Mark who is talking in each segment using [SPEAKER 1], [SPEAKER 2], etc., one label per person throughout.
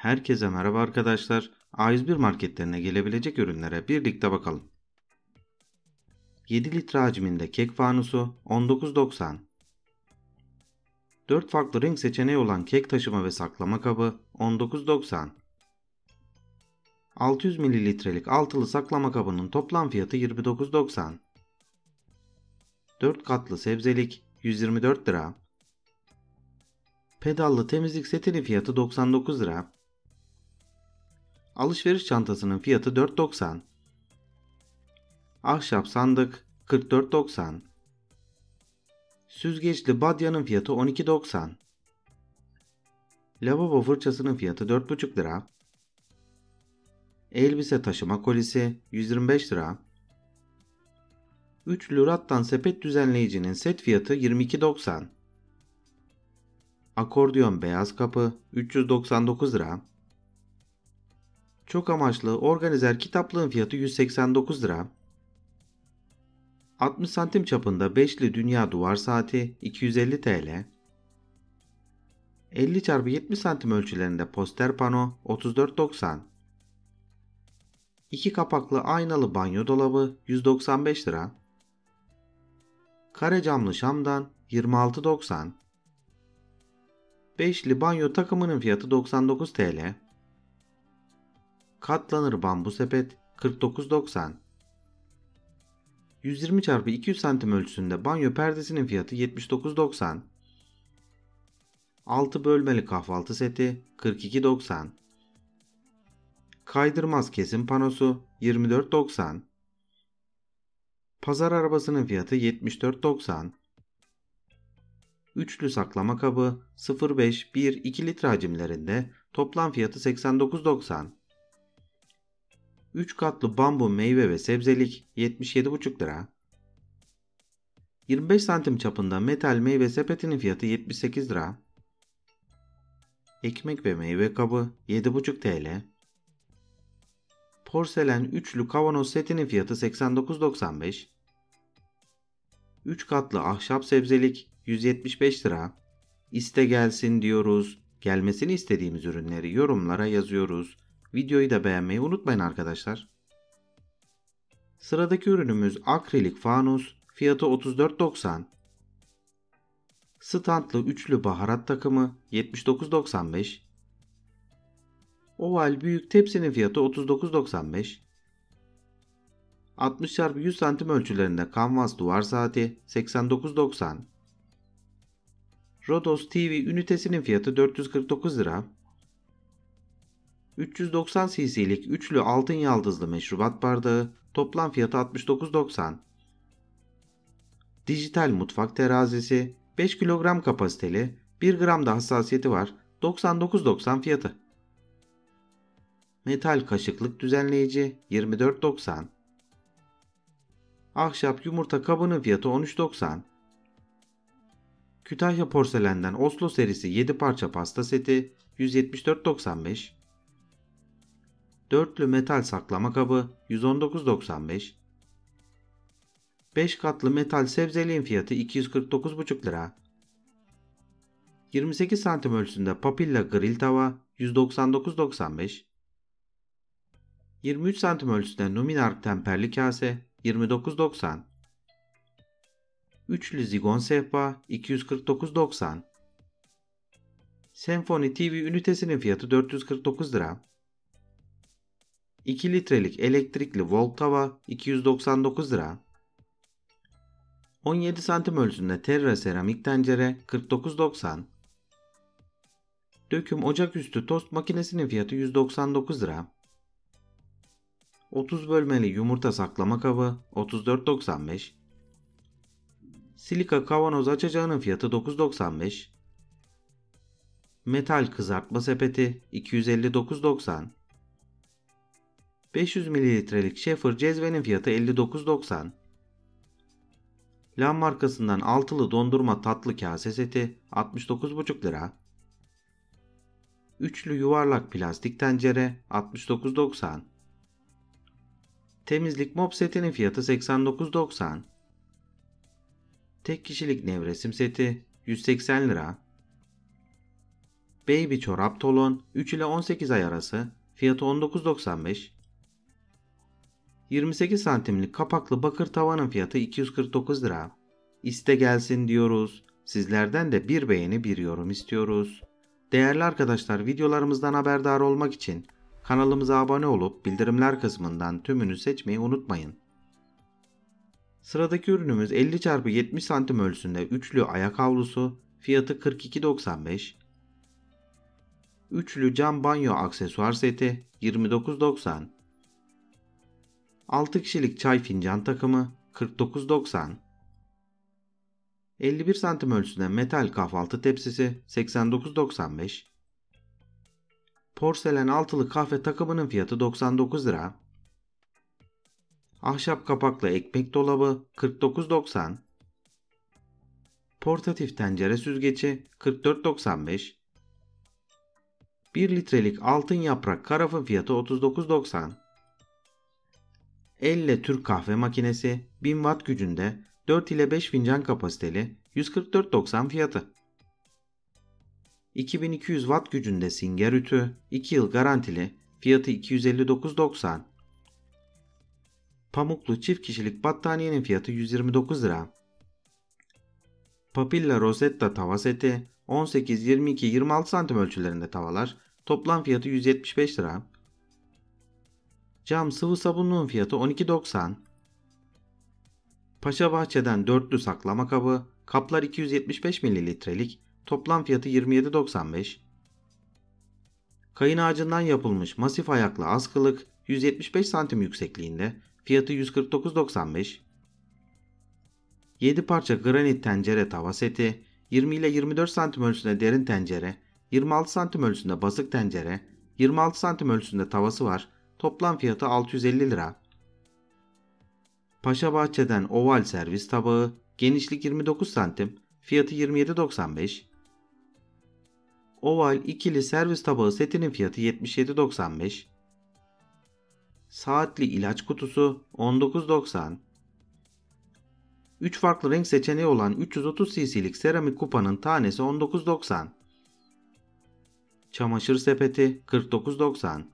[SPEAKER 1] Herkese merhaba arkadaşlar. A101 marketlerine gelebilecek ürünlere birlikte bakalım. 7 litre hacminde kek fanusu 19.90. 4 farklı renk seçeneği olan kek taşıma ve saklama kabı 19.90. 600 mililitrelik altılı saklama kabının toplam fiyatı 29.90. 4 katlı sebzelik 124 lira. Pedallı temizlik setinin fiyatı 99 lira. Alışveriş çantasının fiyatı 4.90. Ahşap sandık 44.90. Süzgeçli badyanın fiyatı 12.90. Lavabo fırçasının fiyatı 4,5 lira. Elbise taşıma kolisi 125 lira. Üçlü rattan sepet düzenleyicinin set fiyatı 22.90. Akordiyon beyaz kapı 399 lira. Çok amaçlı organizer kitaplığın fiyatı 189 lira. 60 santim çapında beşli dünya duvar saati 250 TL. 50x70 santim ölçülerinde poster pano 34.90. 2 kapaklı aynalı banyo dolabı 195 lira. Kare camlı şamdan 26.90. Beşli banyo takımının fiyatı 99 TL. Katlanır bambu sepet 49.90. 120x200 santim ölçüsünde banyo perdesinin fiyatı 79.90. 6 bölmeli kahvaltı seti 42.90. Kaydırmaz kesim panosu 24.90. Pazar arabasının fiyatı 74.90. Üçlü saklama kabı 0,5, 1, 2 litre hacimlerinde toplam fiyatı 89.90. 3 katlı bambu meyve ve sebzelik 77,5 lira. 25 santim çapında metal meyve sepetinin fiyatı 78 lira. Ekmek ve meyve kabı 7,5 TL. Porselen üçlü kavanoz setinin fiyatı 89.95. 3 katlı ahşap sebzelik 175 lira. İste gelsin diyoruz. Gelmesini istediğimiz ürünleri yorumlara yazıyoruz. Videoyu da beğenmeyi unutmayın arkadaşlar. Sıradaki ürünümüz akrilik fanus. Fiyatı 34.90. Standlı üçlü baharat takımı 79.95. Oval büyük tepsinin fiyatı 39.95. 60x100 santim ölçülerinde kanvas duvar saati 89.90. Rodos TV ünitesinin fiyatı 449 lira. 390 cc'lik üçlü altın yaldızlı meşrubat bardağı toplam fiyatı 69.90. Dijital mutfak terazisi 5 kilogram kapasiteli, 1 gram da hassasiyeti var, 99.90 fiyatı. Metal kaşıklık düzenleyici 24.90. Ahşap yumurta kabının fiyatı 13.90. Kütahya porselenden Oslo serisi 7 parça pasta seti 174.95. Dörtlü metal saklama kabı 119.95. 5 katlı metal sebzeliğin fiyatı 249,5 lira. 28 santim ölçüsünde papilla grill tava 199.95. 23 santim ölçüsünde Numinark temperli kase 29.90. Üçlü zigon sehpa 249.90. Senfoni TV ünitesinin fiyatı 449 lira. 2 litrelik elektrikli volt tava 299 lira. 17 santim ölçüsünde Terra seramik tencere 49.90. Döküm ocaküstü tost makinesinin fiyatı 199 lira. 30 bölmeli yumurta saklama kabı 34.95. Silika kavanoz açacağının fiyatı 9.95. Metal kızartma sepeti 259.90. 500 mililitrelik Schaefer cezvenin fiyatı 59.90. Lam markasından altılı dondurma tatlı kase seti 69,5 lira. Üçlü yuvarlak plastik tencere 69.90. Temizlik mop setinin fiyatı 89.90. Tek kişilik nevresim seti 180 lira. Baby çorap tolon 3 ile 18 ay arası, fiyatı 19.95. 28 santimlik kapaklı bakır tavanın fiyatı 249 lira. İste gelsin diyoruz. Sizlerden de bir beğeni bir yorum istiyoruz. Değerli arkadaşlar, videolarımızdan haberdar olmak için kanalımıza abone olup bildirimler kısmından tümünü seçmeyi unutmayın. Sıradaki ürünümüz 50x70 santim ölçüsünde üçlü ayak havlusu, fiyatı 42.95. Üçlü cam banyo aksesuar seti 29.90. 6 kişilik çay fincan takımı 49.90. 51 santim ölçüsünde metal kahvaltı tepsisi 89.95. Porselen altılı kahve takımının fiyatı 99 lira. Ahşap kapaklı ekmek dolabı 49.90. Portatif tencere süzgeci 44.95. 1 litrelik altın yaprak karafın fiyatı 39.90. Elle Türk kahve makinesi 1000 watt gücünde 4 ile 5 fincan kapasiteli 144.90 fiyatı. 2200 watt gücünde Singer ütü 2 yıl garantili, fiyatı 259.90. Pamuklu çift kişilik battaniyenin fiyatı 129 lira. Papilla Rosetta tava seti 18, 22, 26 santim ölçülerinde tavalar, toplam fiyatı 175 lira. Cam sıvı sabunluğun fiyatı 12.90. Paşa Bahçe'den dörtlü saklama kabı, kaplar 275 mililitrelik, toplam fiyatı 27.95. Kayın ağacından yapılmış masif ayaklı askılık 175 santim yüksekliğinde, fiyatı 149.95. 7 parça granit tencere tava seti, 20 ile 24 santim ölçüsünde derin tencere, 26 santim ölçüsünde basık tencere, 26 santim ölçüsünde tavası var, toplam fiyatı 650 lira. Paşa Bahçe'den oval servis tabağı, genişlik 29 santim, fiyatı 27.95. Oval ikili servis tabağı setinin fiyatı 77.95. Saatli ilaç kutusu 19.90. 3 farklı renk seçeneği olan 330 cc'lik seramik kupanın tanesi 19.90. Çamaşır sepeti 49.90.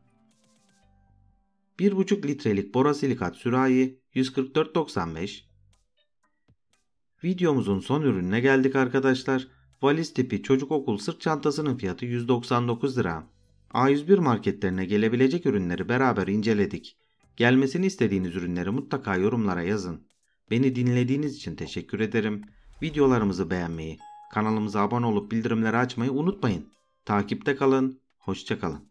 [SPEAKER 1] 1,5 litrelik borosilikat sürahi 144.95. Videomuzun son ürününe geldik arkadaşlar. Valiz tipi çocuk okul sırt çantasının fiyatı 199 lira. A101 marketlerine gelebilecek ürünleri beraber inceledik. Gelmesini istediğiniz ürünleri mutlaka yorumlara yazın. Beni dinlediğiniz için teşekkür ederim. Videolarımızı beğenmeyi, kanalımıza abone olup bildirimleri açmayı unutmayın. Takipte kalın, hoşça kalın.